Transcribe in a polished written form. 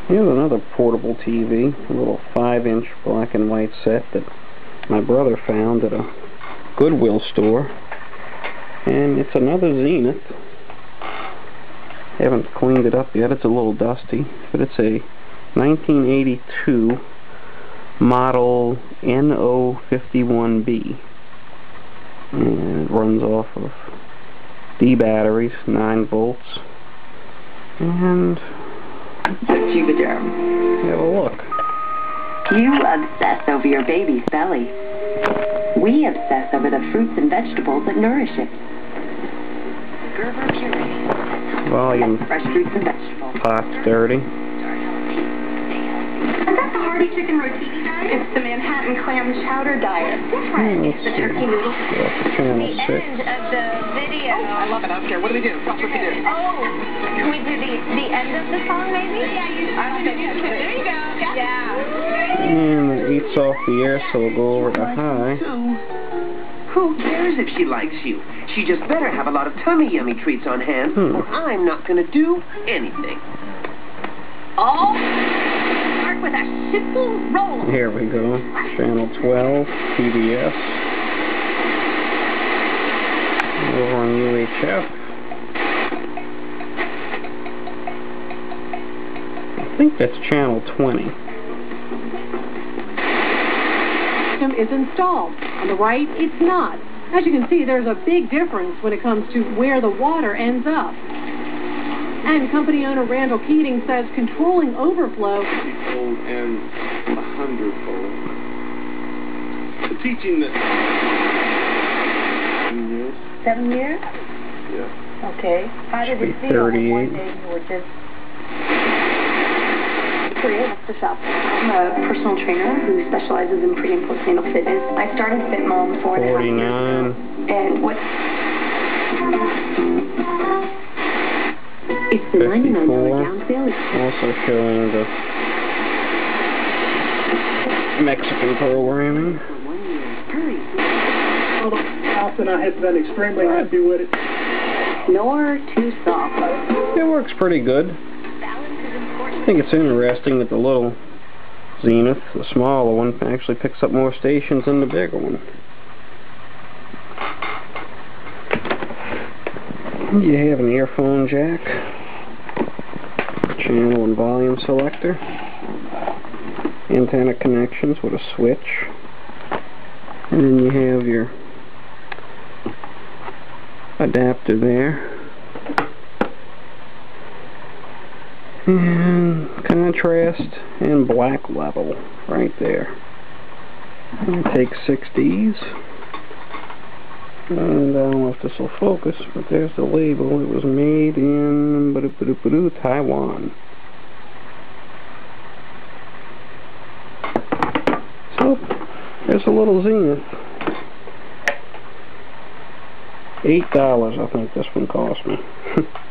Here's another portable TV, a little 5-inch black and white set that my brother found at a Goodwill store. And it's another Zenith. Haven't cleaned it up yet, it's a little dusty, but it's a 1982 model N051B. And it runs off of D batteries, 9 volts. And have a look. You obsess over your baby's belly. We obsess over the fruits and vegetables that nourish it. Gerber puree. Volume. Fresh fruits and vegetables. Pot's dirty. Is that the hearty chicken rotini diet? It's the Manhattan clam chowder diet. Different. It's the turkey noodle. Channel 6. End of the video. Oh, I love it. I don't care. What do we do? Tell us what we do. Oh, can we do the end of the song, maybe? I don't think so. There you go. Yeah. And it eats off the air, so we'll go over to high. Who cares if she likes you? She just better have a lot of tummy yummy treats on hand, or I'm not going to do anything. Oh, start with a simple roll. Here we go. Channel 12, PBS. Over on UHF. I think that's channel 20. Is installed. On the right, it's not. As you can see, there's a big difference when it comes to where the water ends up. And company owner Randall Keating says controlling overflow and 100-fold. The teaching that 7 years. 7 years? Yeah. Okay. How did it feel when one day you were just to shop? I'm a personal trainer who specializes in pre and postnatal fitness. I started Fit Mom 4.5 years ago. And what? It's the $99 down sale. Also showing the Mexican programming. And I have been extremely happy with it. Nor too soft. It works pretty good. I think it's interesting that the little Zenith, the smaller one, actually picks up more stations than the bigger one. You have an earphone jack, channel and volume selector, antenna connections with a switch, and then you have your adapter there. And contrast and black level right there. And take 6Ds. And I don't know if this will focus, but there's the label. It was made in Taiwan. So there's a little Zenith. $8 I think this one cost me.